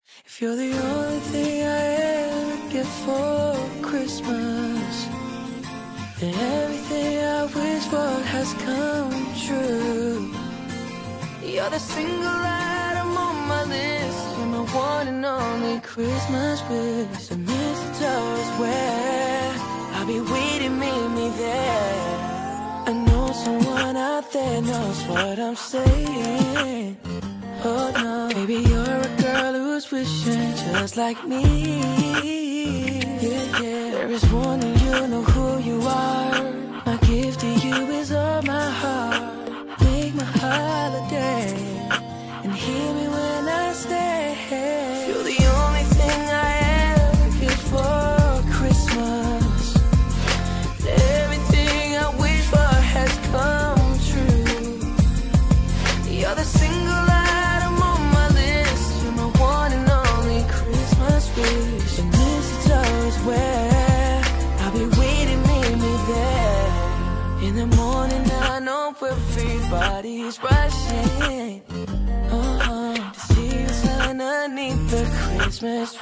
If you're the only thing I ever get for Christmas, then everything I wish for has come true. You're the single item on my list. You're my one and only Christmas wish. The mistletoe is where I'll be waiting, meet me there. I know someone out there knows what I'm saying. Oh no, baby, you're a girl who's wishing just like me. Yeah, yeah. There is one and you know who you are. My gift to you is all my heart. Make my holiday and hear me when I say you're the only thing I ever get for Christmas. Everything I wish for has come true. You're the single item on my list. You're my one and only Christmas wish. And mistletoe is where I'll be waiting, meet me there. In the morning I know everybody's rushing to see what's underneath the Christmas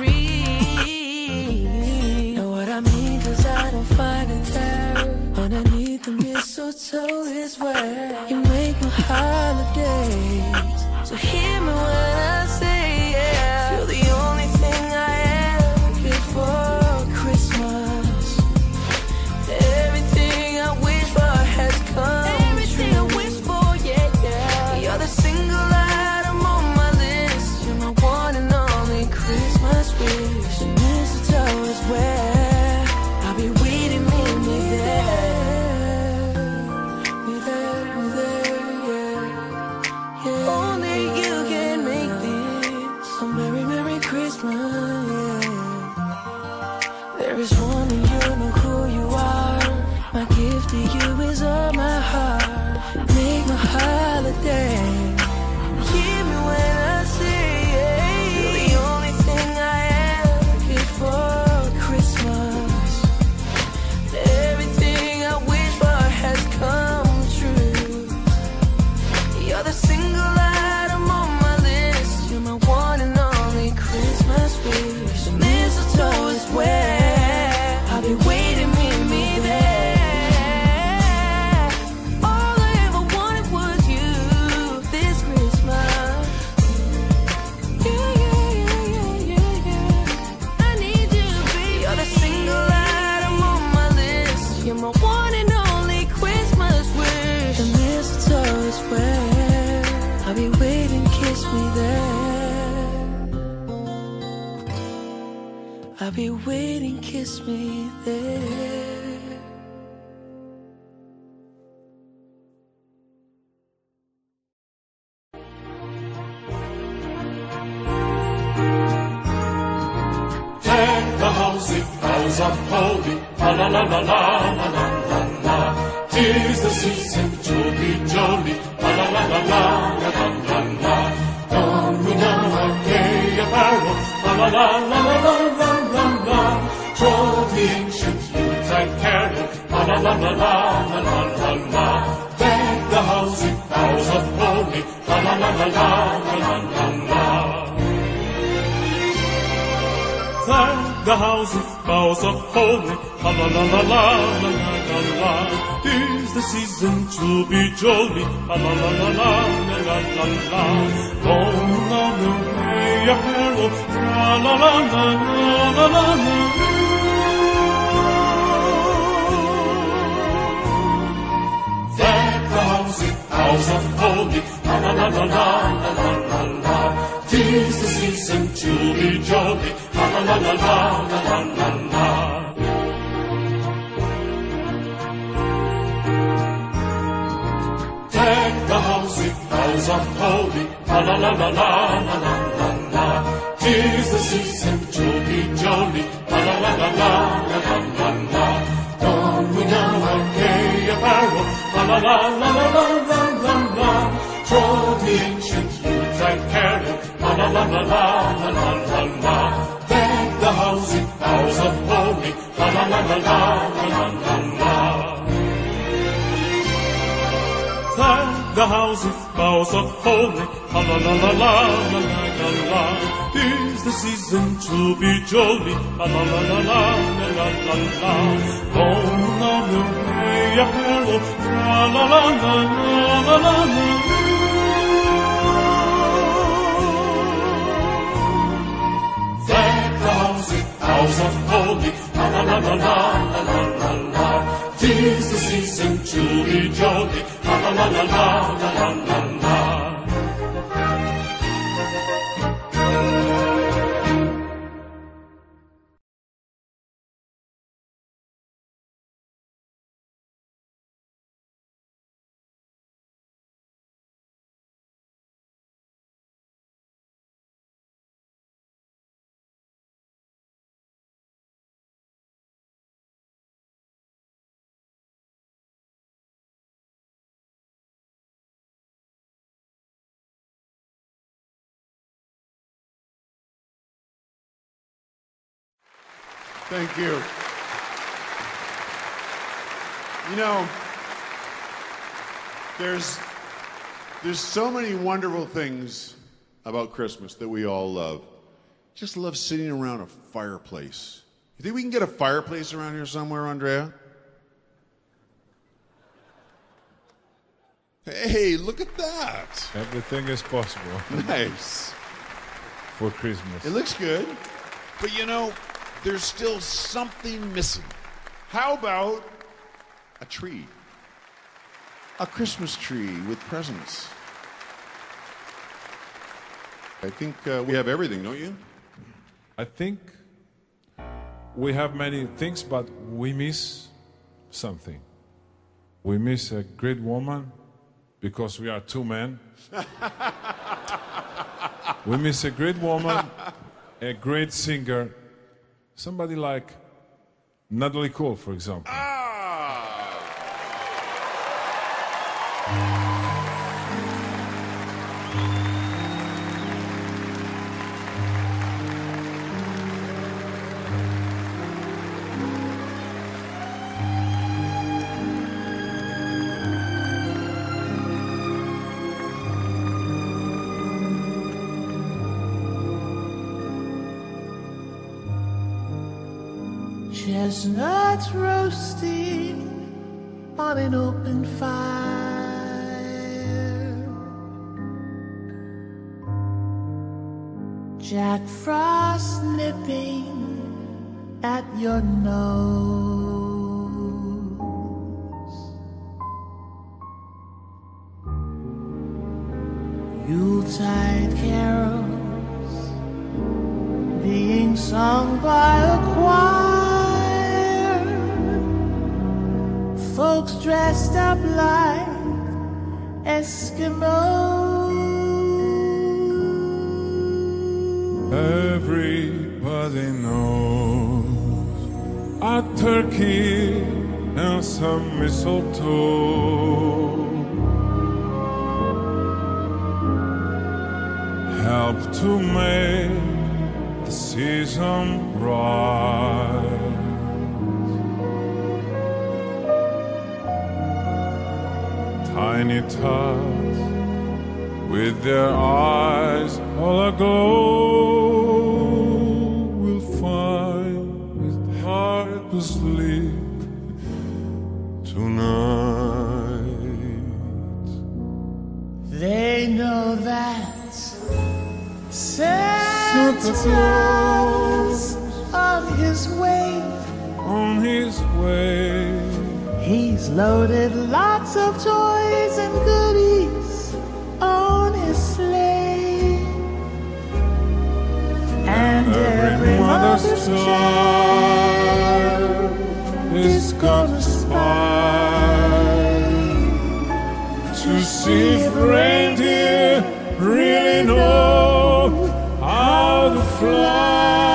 tree. Know what I mean, 'cause I don't find it there. Underneath the mistletoe is where you make my holidays. So hear me when I say yeah. You're the only thing I ever get for Christmas. Everything I wish for has come true. Everything I wish for, yeah, yeah. You're the single item on my list. You're my one and only Christmas wish. The mistletoe is where I'll be waiting, meet me there. Only you can make this a merry, merry Christmas, yeah. There is one and you know who you are. My gift to you is all my heart. Make my holiday. Hear me when I say yeah. You're the only thing I ever get for Christmas. Everything I wish for has come true. You're the single item on my list. You're my one and only Christmas wish. The mistletoe is where I'll be waiting, meet me there. All I ever wanted was you this Christmas. Yeah, yeah, yeah, yeah, yeah, yeah. I need you, baby. You're the single item on my list. You're my one and only Christmas wish. The mistletoe is where I'll be waiting, kiss me there. I'll be waiting, kiss me there. Deck the house with boughs of holly, la la la la la la la la la. 'Tis the season to be jolly, la la la la la la la la la. Don we down our gay apparel, la la la la la la la la la. Troll the ancient Yuletide carol, la la la la la la la la la. Deck the house with boughs of holly, la la la la la la la la la. Deck the house with boughs of holly, la la la la la la la la la. 'Tis the season to be jolly, la la la la la la la la la. Going on the way apparel, la la la la la la la. Deck the house with boughs of holly, la la la la la la la la la. 'Tis the season to be jolly, la la la la la la la la la. Deck the house with boughs of holly, la la la la la la la la la. 'Tis the season to be jolly, la la la la la la la la la. Don we down our gay apparel, la la la la la la la la la. Troll the ancient Yuletide carol, la la la la la la la la la. Deck the house with boughs of holly, la la la la la la la la la. Deck the house with boughs of holly, la la la la la la la la la. 'tis the season to be jolly. La la la la la la la la. Con una bella pelo, tra la la la la la la. Deck the house of holy. La la la la la la la la. 'Tis the season to be jolly. La la la la la la la la. Thank you. You know, there's so many wonderful things about Christmas that we all love. Just love sitting around a fireplace. You think we can get a fireplace around here somewhere, Andrea? Hey, look at that. Everything is possible. Nice. For Christmas. It looks good. But you know, there's still something missing. How about a tree? A Christmas tree with presents. I think we have everything, don't you? I think we have many things, but we miss something. We miss a great woman because we are two men. We miss a great woman, a great singer, somebody like Natalie Cole, for example. Chestnuts roasting on an open fire, Jack Frost nipping at your nose, Yuletide carols being sung by a choir, folks dressed up like Eskimos. Everybody knows a turkey and some mistletoe help to make the season bright. Tiny tots with their eyes all aglow will find it hard to sleep tonight. They know that Santa's on his way. On his way, He's loaded lots of toys and goodies on his sleigh, and every mother's child is gonna spy to see if reindeer really know how to fly.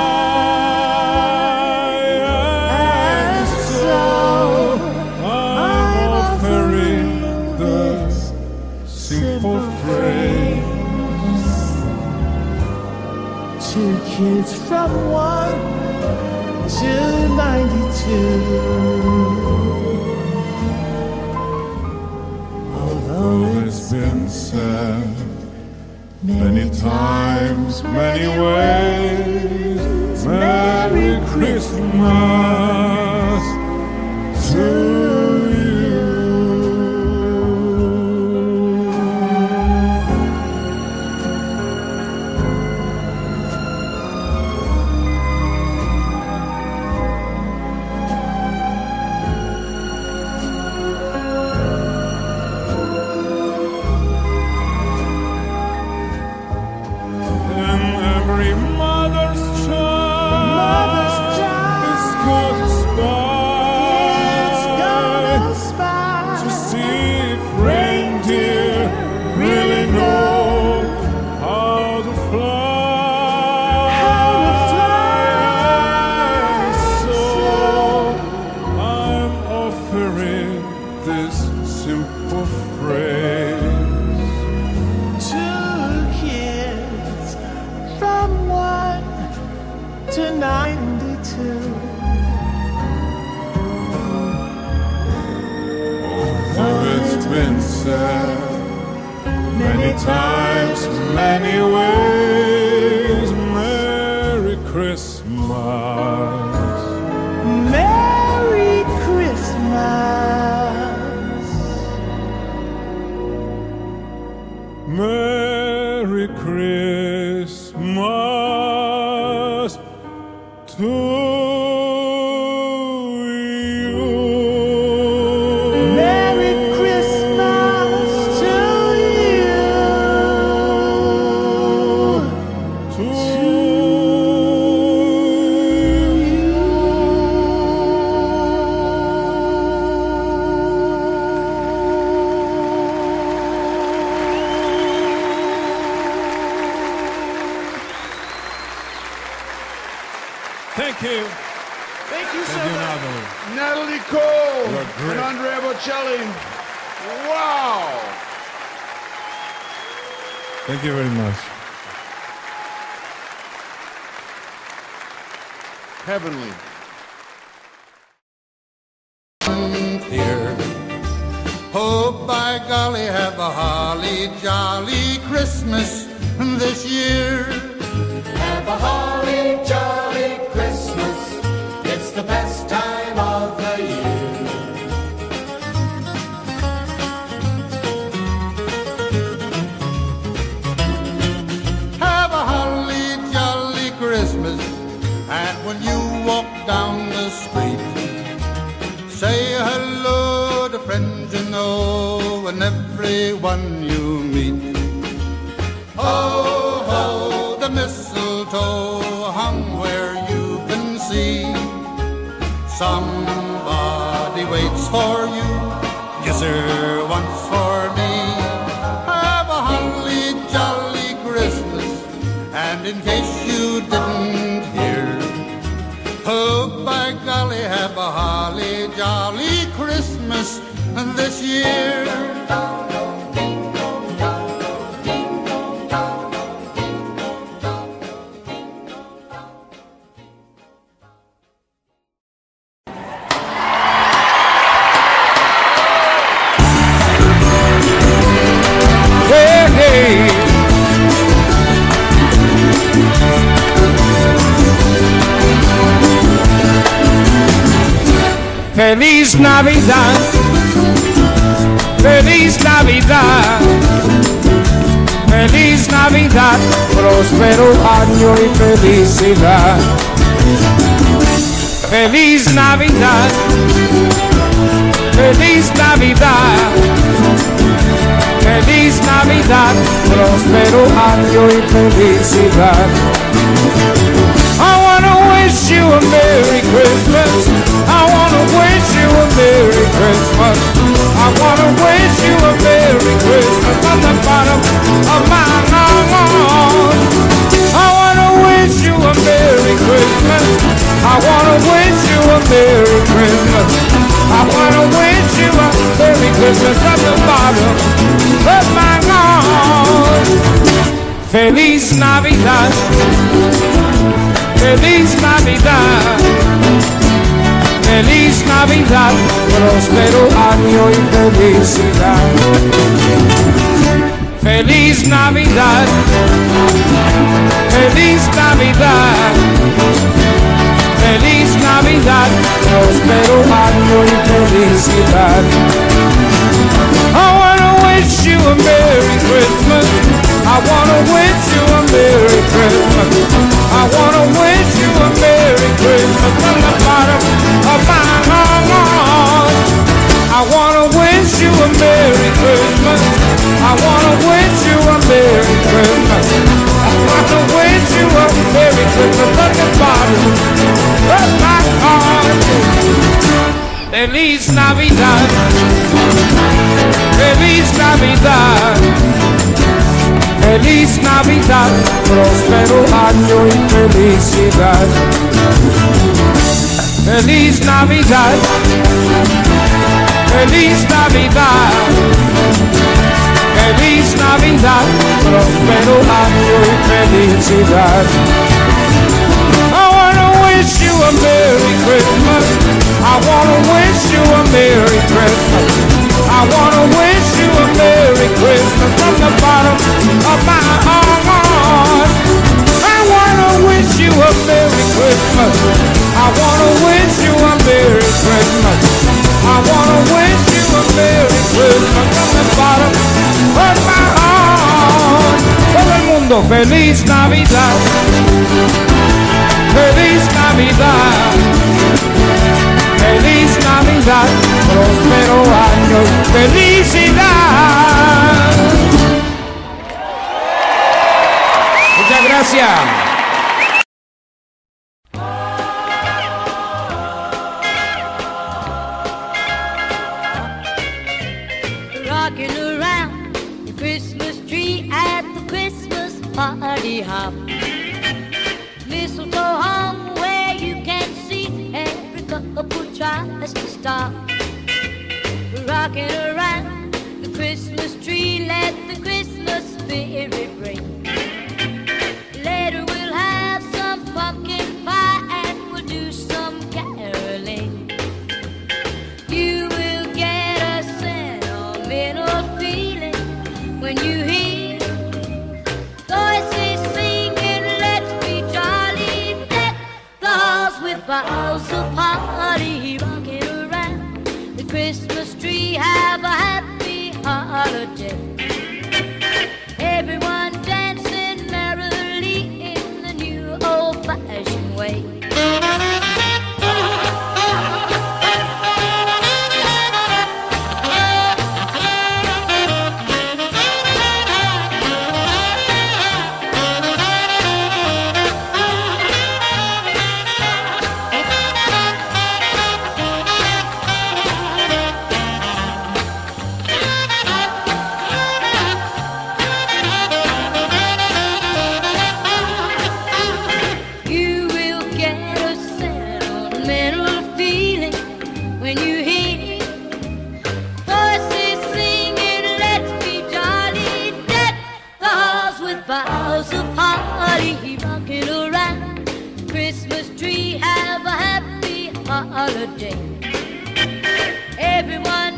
To kids from 1 to 92. Although it's been said many times, many ways. Merry Christmas to you. Many times, many ways. Merry Christmas. Merry Christmas. Merry Christmas to Thank you. Thank you so Thank you, much. Natalie. Natalie Cole You're great. and Andrea Bocelli. Wow. Thank you very much. Heavenly. Here. Oh, by golly, have a holly jolly Christmas this year. Have a holly jolly Christmas. It's the best time of the year. Have a holly jolly Christmas. And when you walk down the street, say hello to friends you know and everyone you meet. Oh, ho, the mistletoe hung where you can see. Somebody waits for you, yes sir, once for me. Have a holly jolly Christmas, and in case you didn't hear, oh by golly, have a holly jolly Christmas this year. Feliz Navidad, Feliz Navidad, Feliz Navidad, próspero año y felicidad. Feliz Navidad, Feliz Navidad, Feliz Navidad, próspero año y felicidad. I wanna wish you a Merry Christmas. I wanna wish you a Merry Christmas. I wanna wish you a Merry Christmas from the bottom of my heart. I wanna wish you a Merry Christmas. I wanna wish you a Merry Christmas. I wanna wish you a Merry Christmas from the bottom of my heart. Feliz Navidad. Feliz Navidad, Feliz Navidad, próspero año y felicidad. Feliz Navidad, Feliz Navidad, Feliz Navidad, próspero año y felicidad. I wanna wish you a Merry Christmas. I wanna wish you a Merry Christmas. I wanna wish you a Merry Christmas from the bottom of my heart. I wanna wish you a Merry Christmas. I wanna wish you a Merry Christmas. I wanna wish you a Merry Christmas from the bottom of my heart. Feliz Navidad, Feliz Navidad, Feliz Navidad, próspero año y felicidad. Feliz Navidad, Feliz Navidad, Feliz Navidad, próspero año y felicidad. I wanna wish you a Merry Christmas. I wanna wish you a Merry Christmas. I wanna wish you a Merry Christmas from the bottom of my heart. I wanna wish you a Merry Christmas. I wanna wish you a Merry Christmas. I wanna wish you a Merry Christmas from the bottom of my heart. Todo el mundo, Feliz Navidad, Feliz Navidad, Feliz Navidad, próspero año, felicidad. Muchas gracias. Rocking around the Christmas tree at the Christmas party hop. Mistletoe hung where you can see every couple tries to stop. Rocking around the Christmas tree, let the Christmas spirit ring. Later we'll have some pumpkin pie and we'll do some caroling. You will get a sentimental feeling when you hear voices singing, let's be jolly, deck the halls with boughs of holly. Rocking around the Christmas tree, have a happy holiday. Everyone dancing merrily in the new old-fashioned way. You will get a sentimental feeling when you hear voices singing, let's be jolly, deck the halls with boughs of holly. Rocking around the Christmas tree, have a happy holiday. Everyone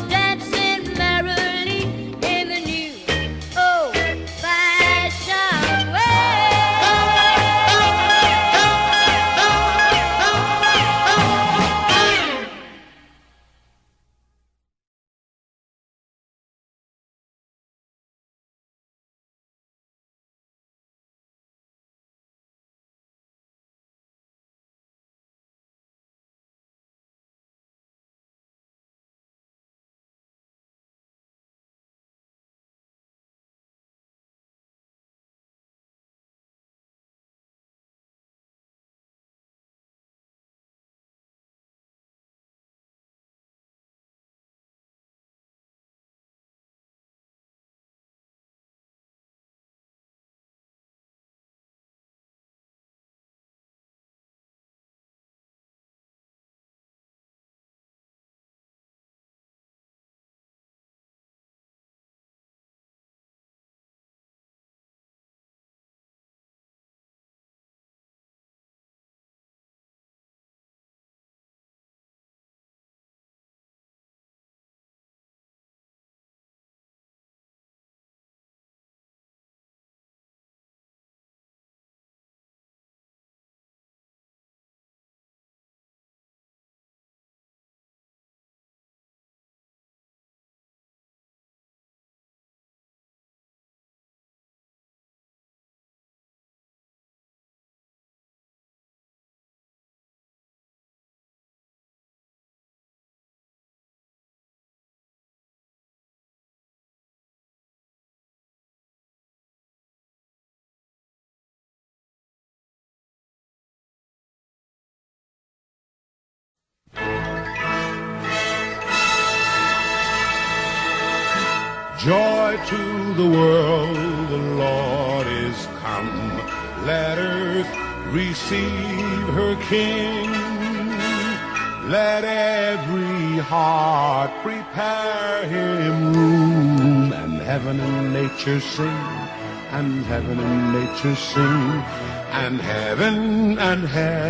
Joy to the world, the Lord is come. Let earth receive her King. Let every heart prepare him room. And heaven and nature sing, and heaven and nature sing, and heaven and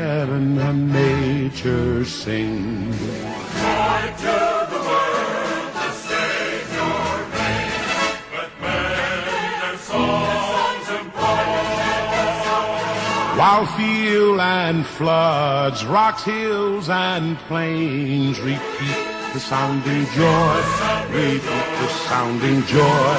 nature sing. Joy to the world, the Savior reigns, with men and songs and praise. While field and floods, rocks, hills, and plains repeat the sounding joy, repeat the sounding joy,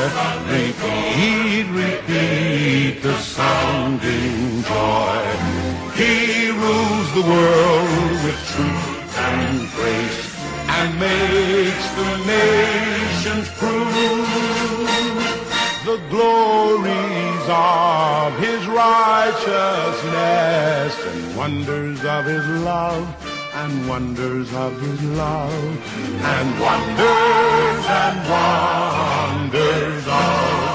repeat the sounding joy. He rules the world with truth and grace, and makes the nations prove the glories of his righteousness, and wonders of his love, and wonders of his love, and wonders of his love.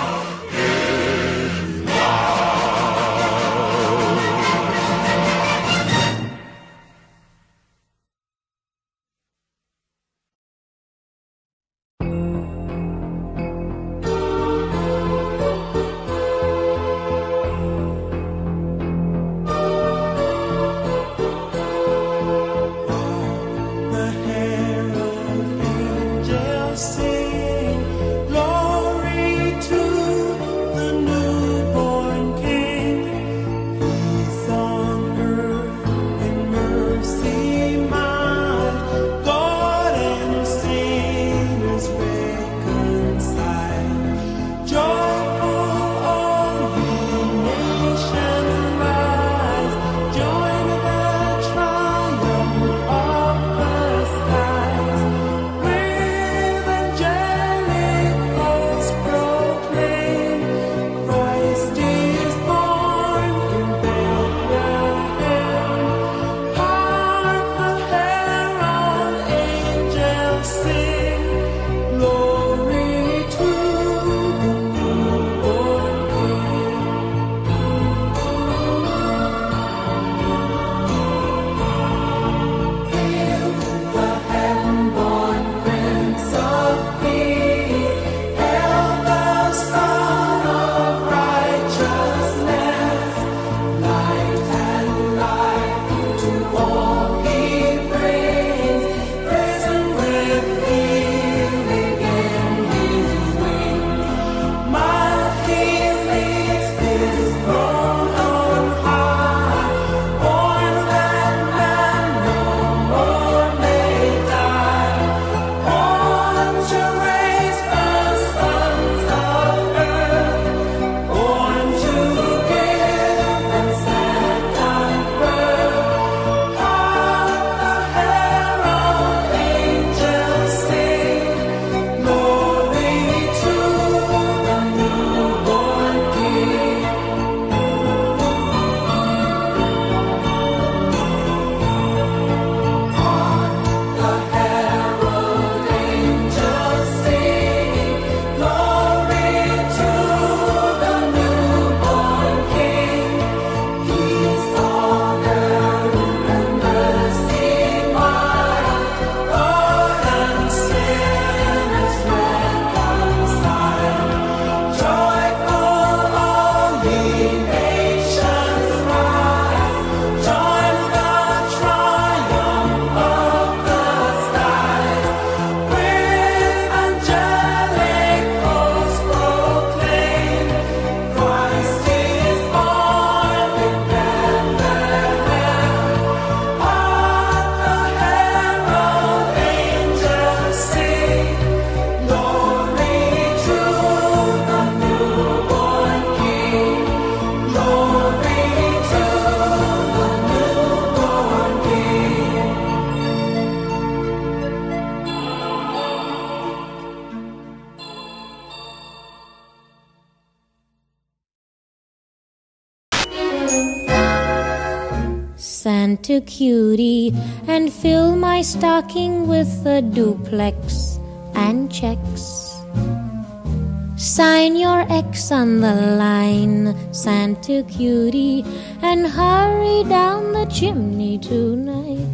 Santa cutie, and fill my stocking with a duplex and checks. Sign your X on the line, Santa cutie, and hurry down the chimney tonight.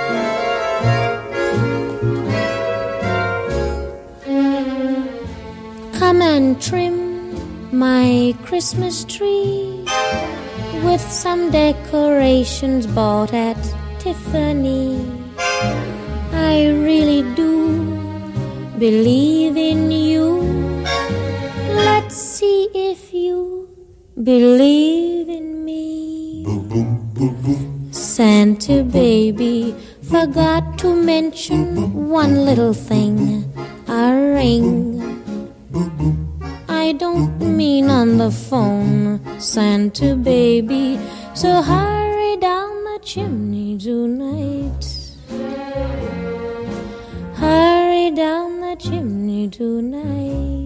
Come and trim my Christmas tree with some decorations bought at Tiffany. I really do believe in you. Let's see if you believe in me. Boom, boom, boom, boom. Santa baby forgot to mention one little thing, a ring. I don't mean on the phone, Santa baby, so hurry down the chimney tonight. Hurry down the chimney tonight.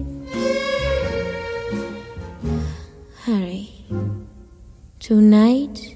Hurry. Tonight.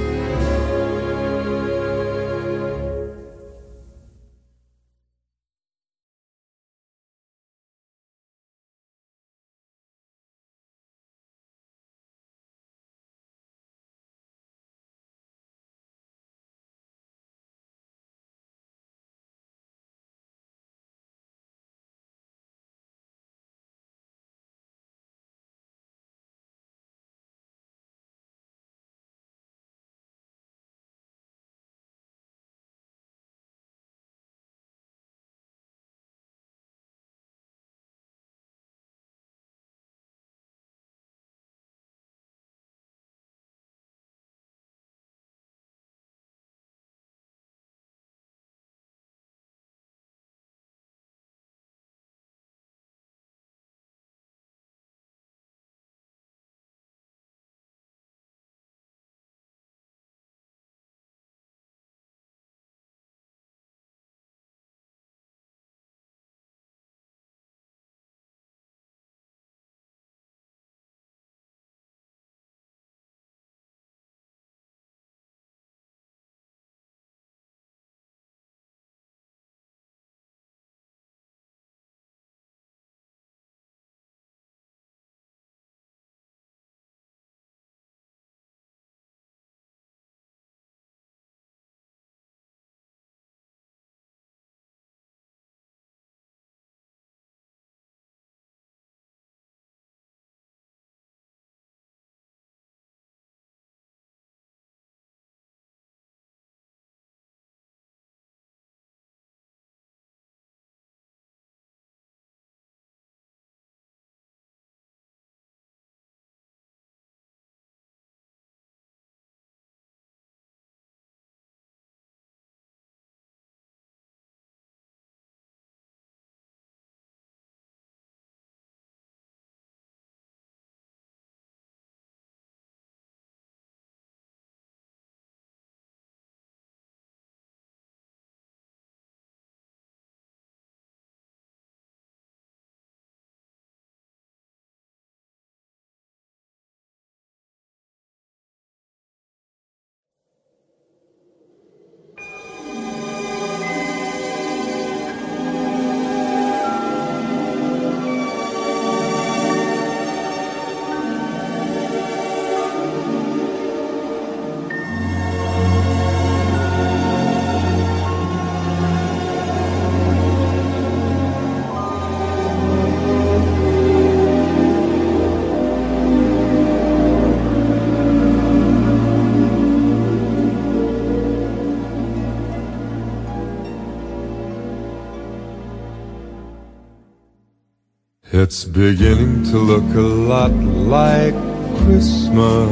It's beginning to look a lot like Christmas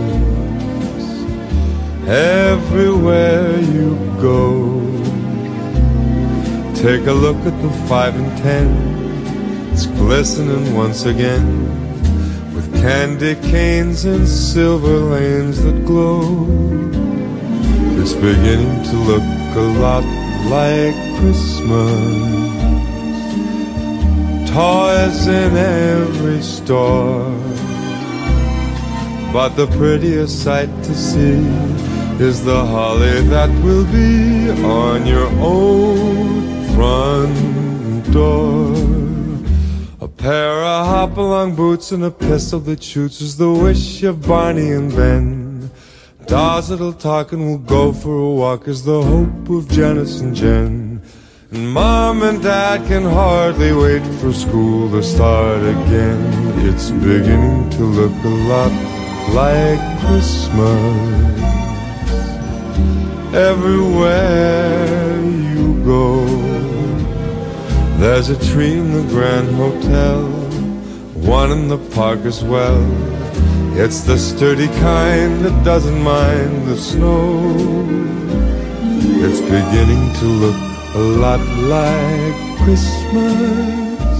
everywhere you go. Take a look at the 5 and 10. It's glistening once again with candy canes and silver lanes that glow. It's beginning to look a lot like Christmas. Toys in every store, but the prettiest sight to see is the holly that will be on your own front door. A pair of hop-along boots and a pistol that shoots is the wish of Barney and Ben. Dolls that'll talk and we'll go for a walk is the hope of Janice and Jen. And Mom and Dad can hardly wait for school to start again. It's beginning to look a lot like Christmas everywhere you go. There's a tree in the Grand Hotel, one in the park as well. It's the sturdy kind that doesn't mind the snow. It's beginning to look a lot like Christmas.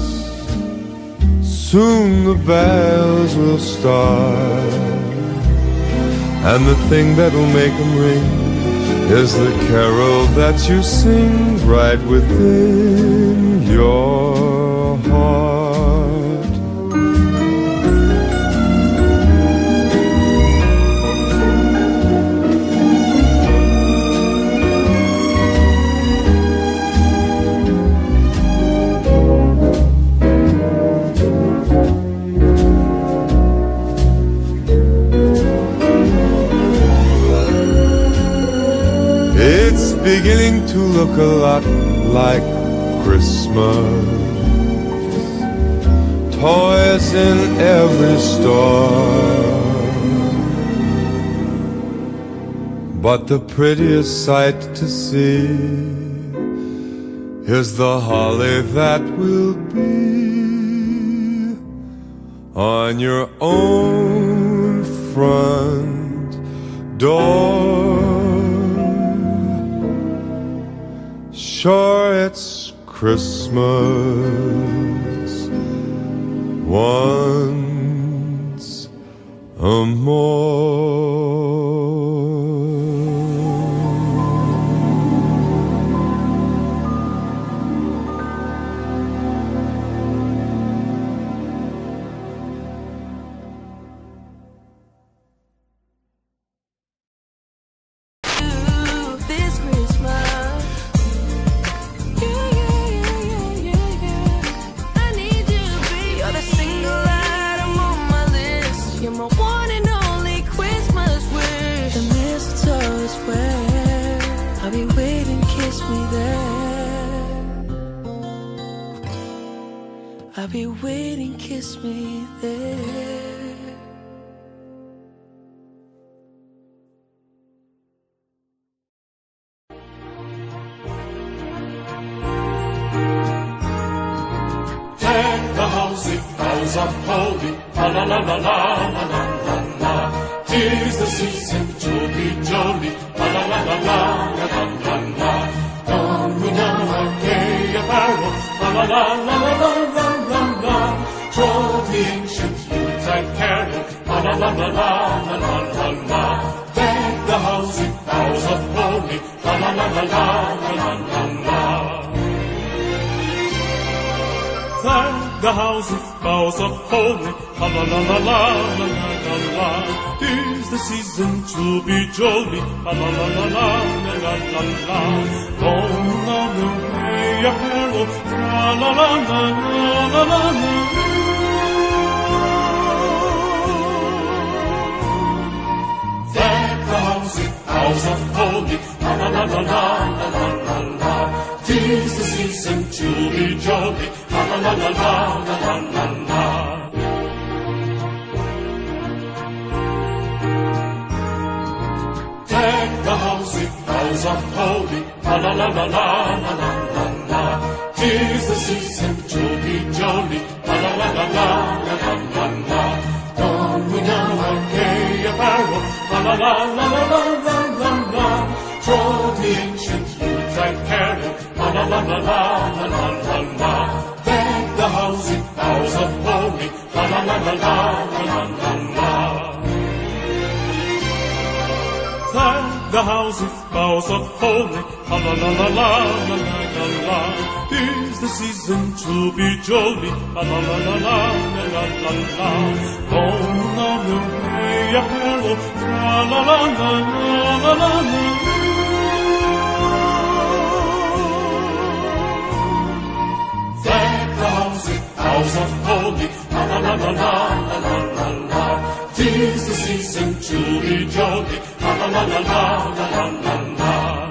Soon the bells will start, and the thing that'll make them ring is the carol that you sing right within your heart. It's beginning to look a lot like Christmas. Toys in every store, but the prettiest sight to see is the holly that will be on your own front door. Sure, it's Christmas once more. I'll be waiting, kiss me there. Deck the house with boughs of holly, la la la la la la la la la. 'Tis the season to be jolly, la la la la la la la la la. Don we now our gay apparel, la la la la la la la la la. Troll the ancient Yuletide carol, la la la la la la la la la. Deck the house with boughs of holly, la la la la la la la la la. Deck the house with boughs of holly, la la la la la la la la. 'Tis the season to be jolly, la la la la la la la la. Long on the way apparel, la la la la la la la. Deck the house with boughs of holly, la la la la la la la la. 'Tis the season to be jolly, la la la la la la la la. Deck the house with boughs of holly, la la la la la la la la la. 'Tis the season to be jolly, la la la la la la la la la. Don we now our gay apparel, la la la la la la la la la. Troll the ancient Yuletide carol, la la la la la la la la la. Deck the house with boughs of holly, la la la la la la la la la. Deck the house with boughs of holly, la la la la la la la la. 'Tis the season to be jolly, la la la la la la la la. Long on the way apparel, la la la la la la la. Deck the house with boughs of holly, la la la la la la la. 'Tis the season to be jolly, la la la la la la la la la.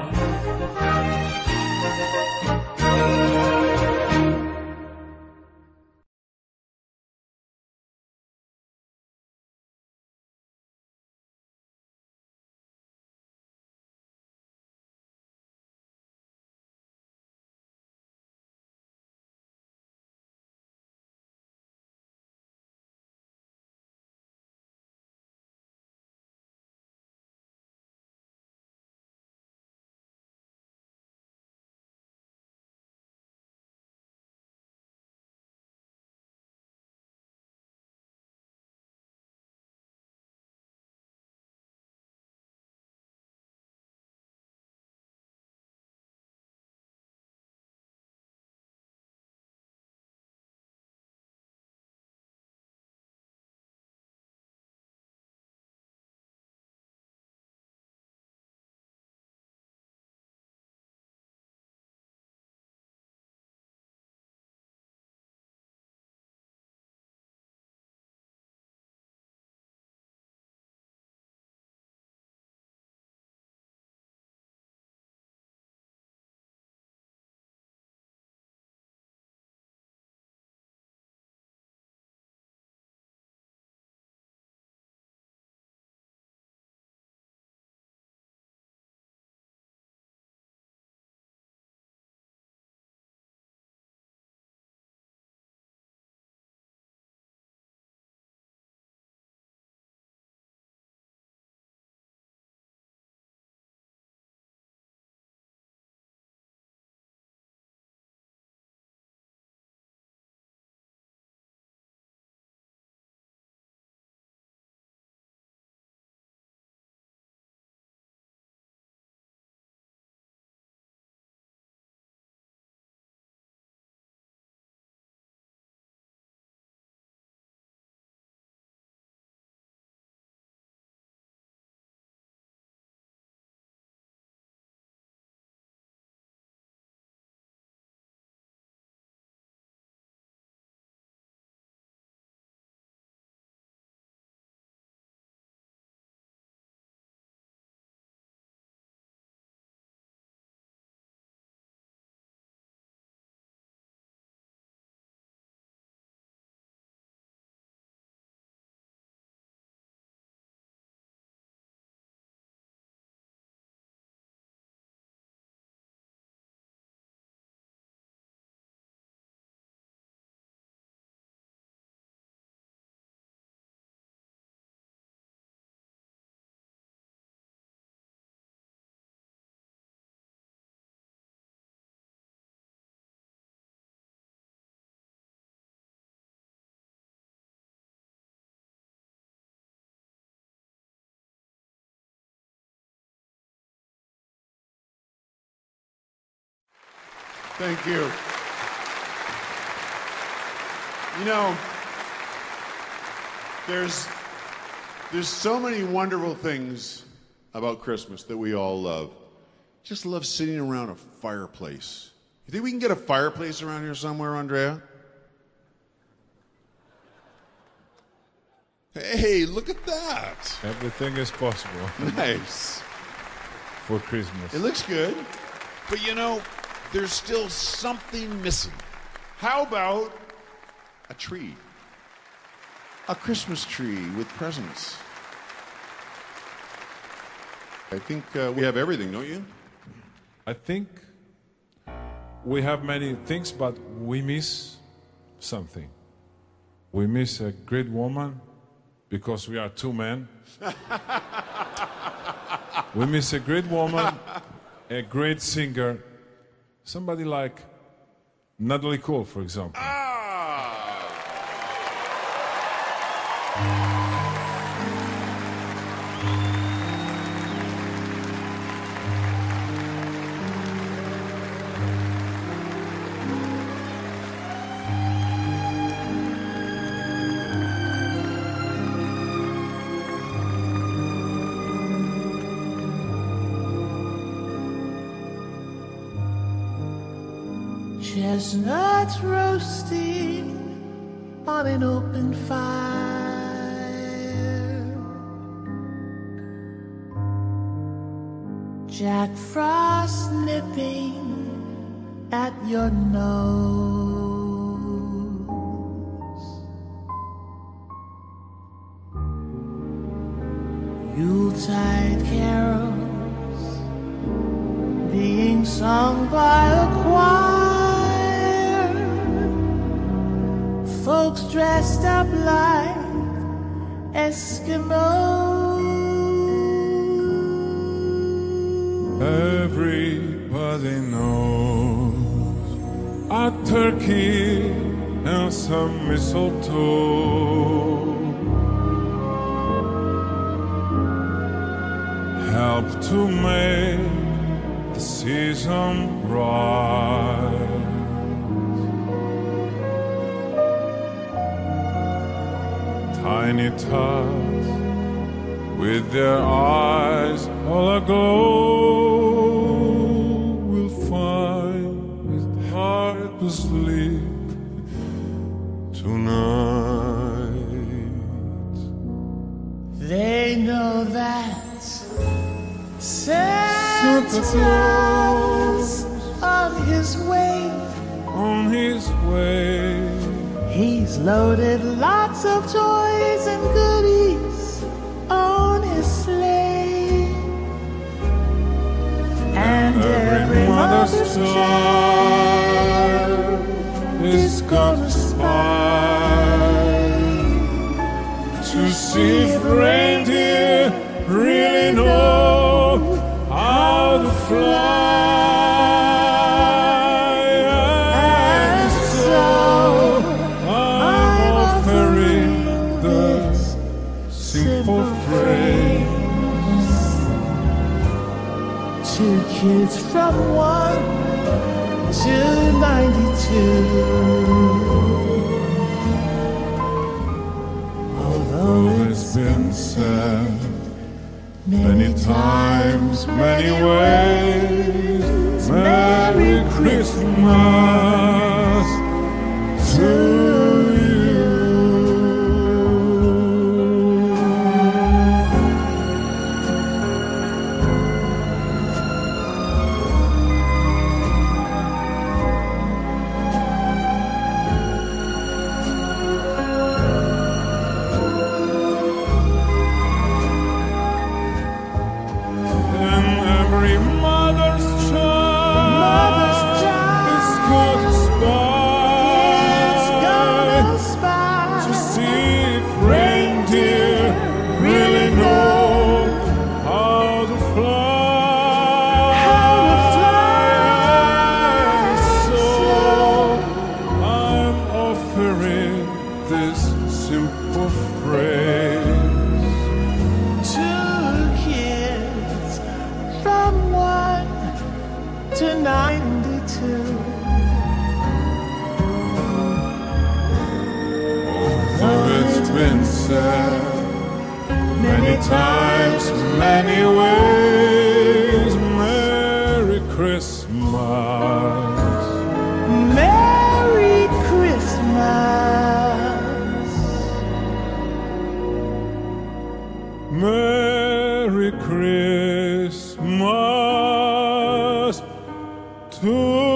Thank you. You know, there's so many wonderful things about Christmas that we all love. Just love sitting around a fireplace. You think we can get a fireplace around here somewhere, Andrea? Hey, look at that. Everything is possible. Nice. For Christmas. It looks good. But you know, there's still something missing. How about a tree? A Christmas tree with presents. I think we have everything, don't you? I think we have many things, but we miss something. We miss a great woman because we are two men. We miss a great woman, a great singer, somebody like Natalie Cole, for example. Chestnuts roasting on an open fire. Jack Frost nipping at your nose. Yuletide carols being sung by a choir. Folks dressed up like Eskimos. Everybody knows a turkey and some mistletoe help to make the season bright. Tiny tots with their eyes all aglow will find it hard to sleep tonight. They know that Santa's on his way. On his way, he's loaded lots of toys and goodies on his sleigh. And every mother's child is gonna spy to see if reindeer really know how to fly. And so I'm offering this simple phrase to kids from 1 to 92. Although it's been said many times, many ways, Merry Christmas to you. Many times, many ways, Merry Christmas. Merry Christmas. Merry Christmas to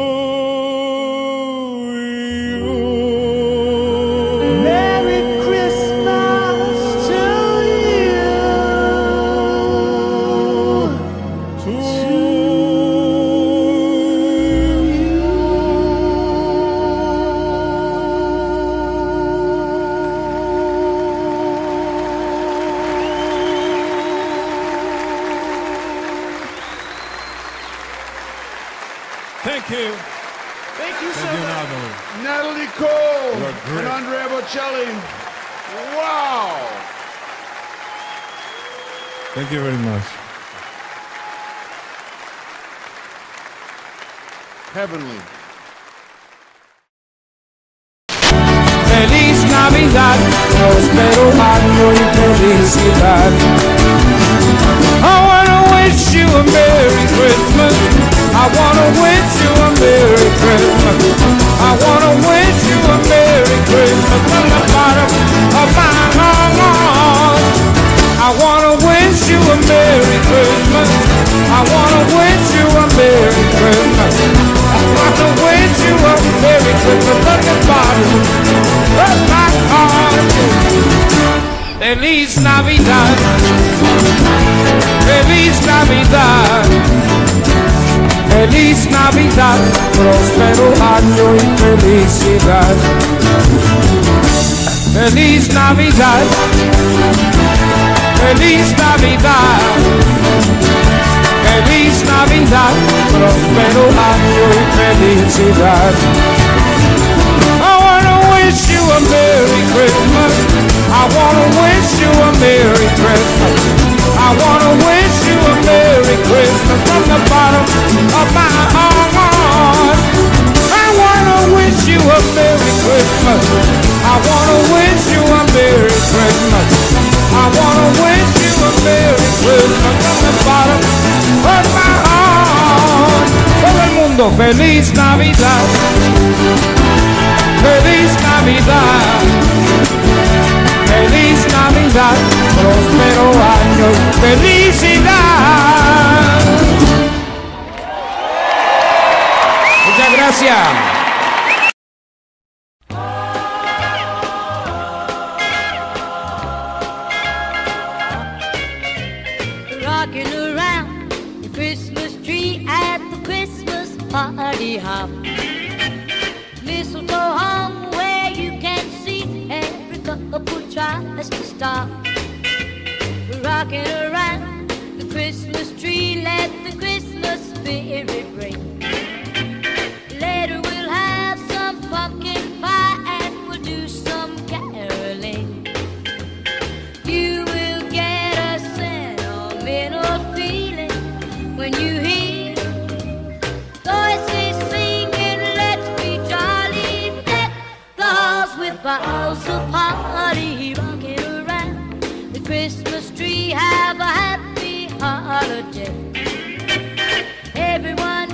Thank you. Thank you so much. Natalie Cole You're great. and Andrea Bocelli. Wow. Thank you very much. Heavenly. Feliz Navidad, prospero año y felicidad. I wanna wish you a Merry Christmas. I wanna wish you a Merry Christmas. I wanna wish you a Merry Christmas. I wanna wish you a Merry Christmas. I wanna wish you a Merry Christmas. Look at bottom of my heart. Feliz Navidad. Feliz Navidad. Feliz Navidad. Próspero año y felicidad. Feliz Navidad. Feliz Navidad. Feliz Navidad, próspero año y felicidad. I wanna wish you a Merry Christmas. I wanna wish you a Merry Christmas. I wanna wish you a Merry Christmas from the bottom of my heart. I wanna wish you a Merry Christmas. I wanna wish you a Merry Christmas. I wanna wish you a Merry Christmas from the bottom of my heart. Todo el mundo, feliz Navidad. Feliz Navidad. Feliz Navidad. Próspero año y felicidad. Muchas gracias. Rocking around the Christmas tree at the Christmas party hop. Mistletoe hung where you can see every couple tries to stop. Rocking around the Christmas tree, let the Christmas spirit ring. Later we'll have some pumpkin pie and we'll do some caroling. You will get a sentimental feeling when you hear voices singing, let's be jolly, deck the halls with boughs of holly. Rocking around the Christmas tree, have a happy holiday. Everyone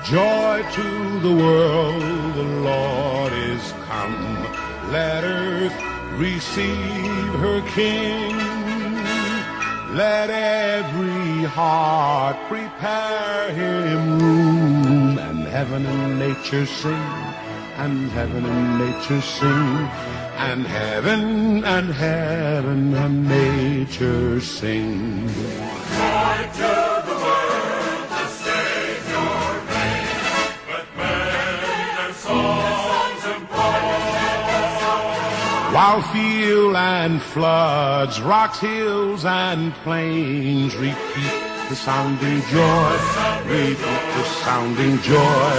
Joy to the world, the Lord is come. Let earth receive her King. Let every heart prepare him room, and heaven and nature sing, and heaven and nature sing, and heaven and nature sing. Joy to the world, the Savior reigns. Let men and songs employ. While field and floods, rocks, hills, and plains repeat the sounding joy, repeat the sounding joy,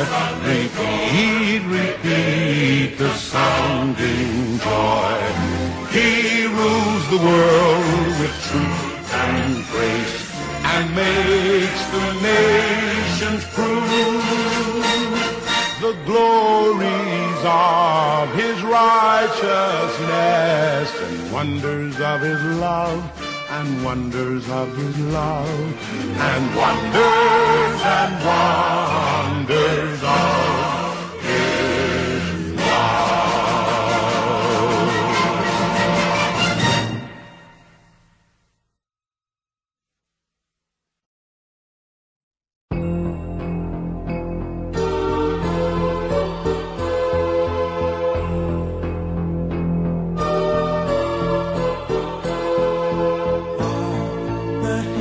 repeat the sounding joy. He rules the world with truth and grace, and makes the nations prove the glories of his righteousness, and wonders of his love, and wonders of his love, and wonders of his love.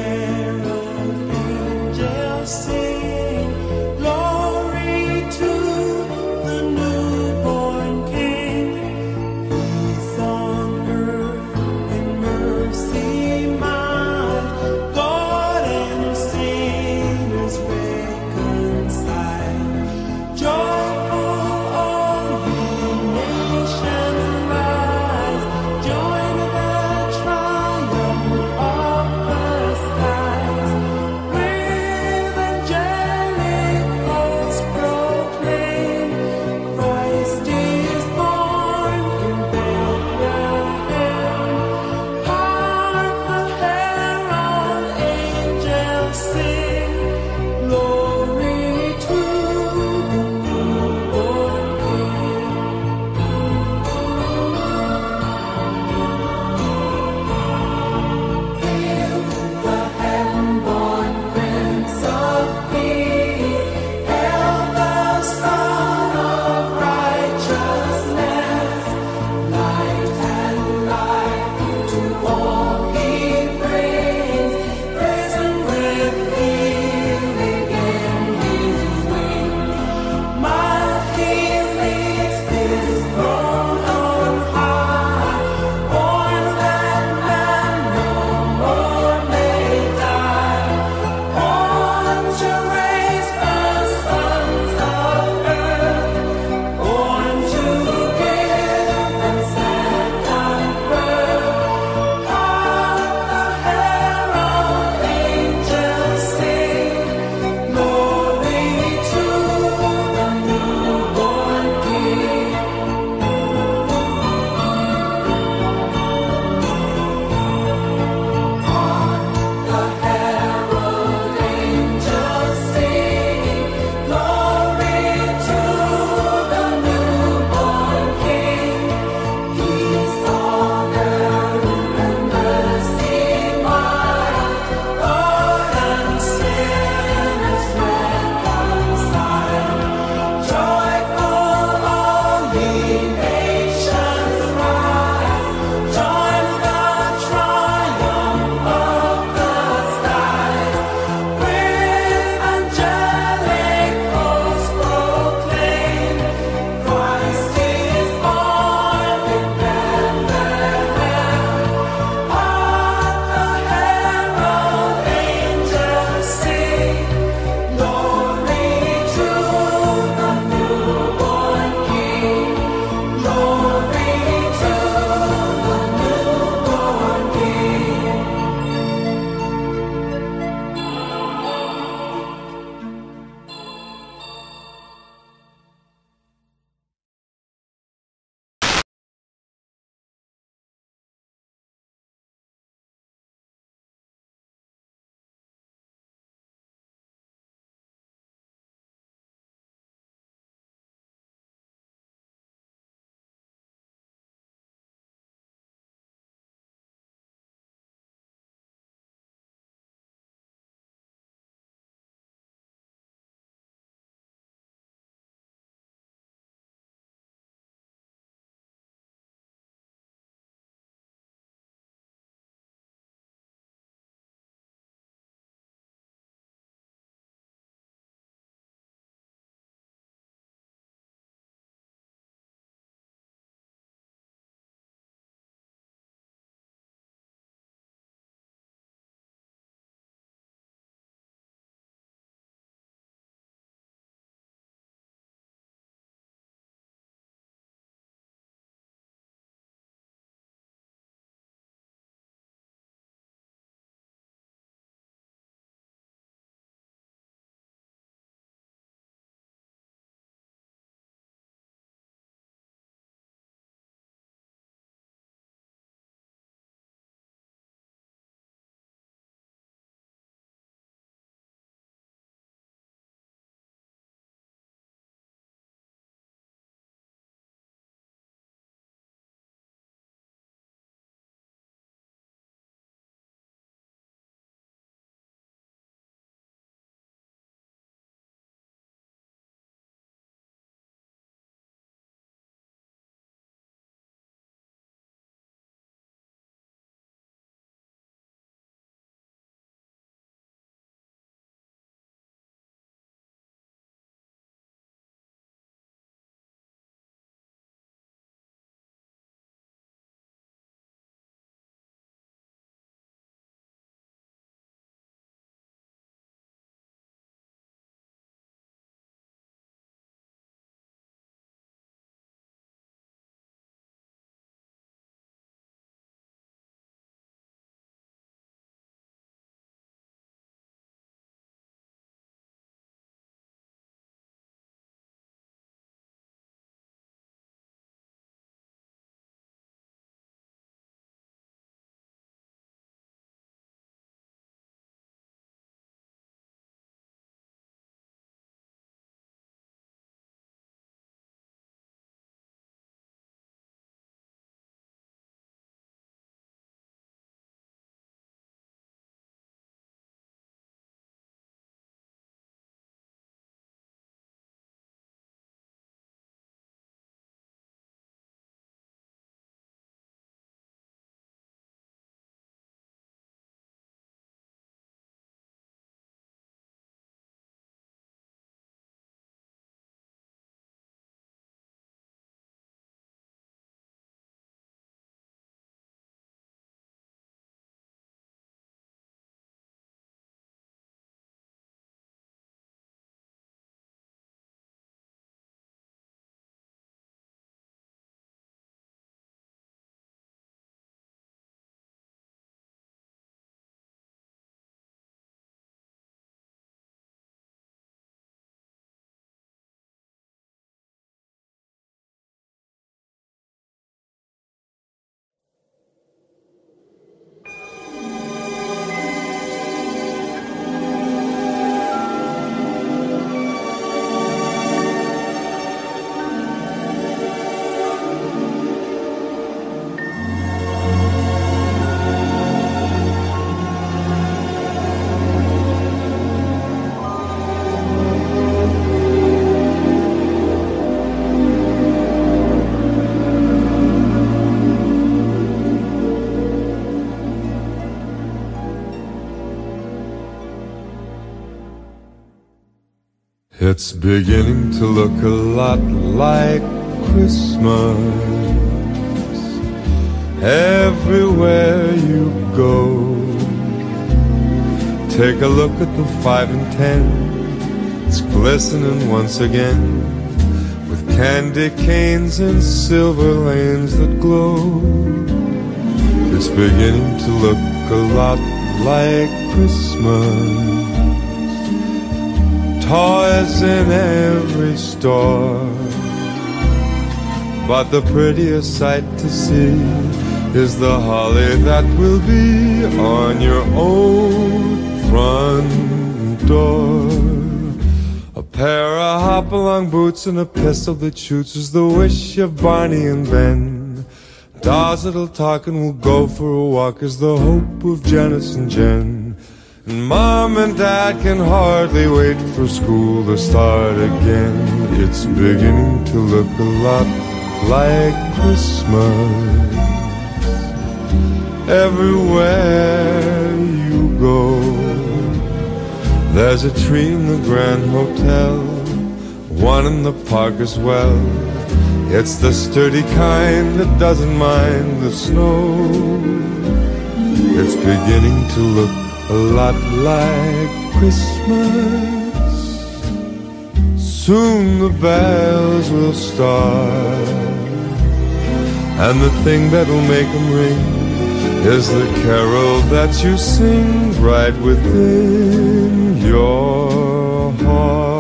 Sing glory to It's beginning to look a lot like Christmas everywhere you go. Take a look at the 5 and 10. It's glistening once again with candy canes and silver lanes that glow. It's beginning to look a lot like Christmas. Toys in every store, but the prettiest sight to see is the holly that will be on your own front door. A pair of hop-along boots and a pistol that shoots is the wish of Barney and Ben. Dolls that'll talk and will go for a walk is the hope of Janice and Jen. And Mom and Dad can hardly wait for school to start again. It's beginning to look a lot like Christmas everywhere you go. There's a tree in the Grand Hotel, one in the park as well. It's the sturdy kind that doesn't mind the snow. It's beginning to look a lot like Christmas. Soon the bells will start, and the thing that'll make them ring is the carol that you sing right within your heart.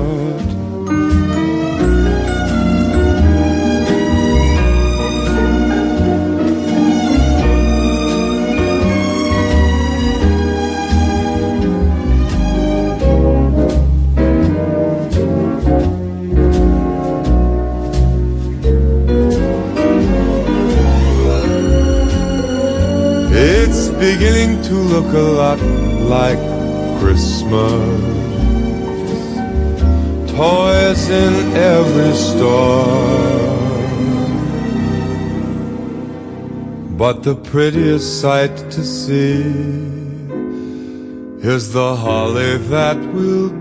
It's beginning to look a lot like Christmas. Toys in every store, but the prettiest sight to see is the holly that will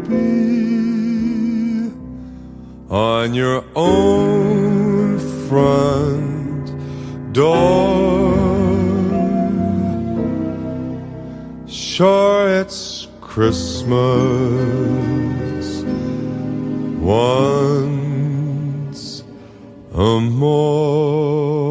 be on your own front door. Sure, it's Christmas once more.